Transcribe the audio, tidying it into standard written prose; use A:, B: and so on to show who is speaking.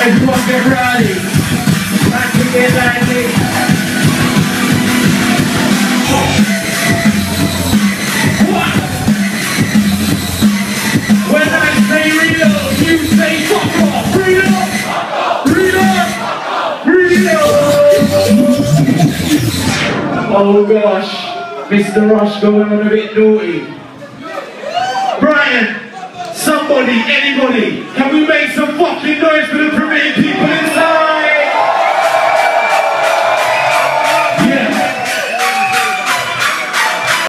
A: Everyone get ready. Back to get lively. What? When I say reload, you say fuck off. Reload! Reload! Reload! Oh gosh, Mr. Rush going on a bit naughty. Brian, somebody, anybody, can we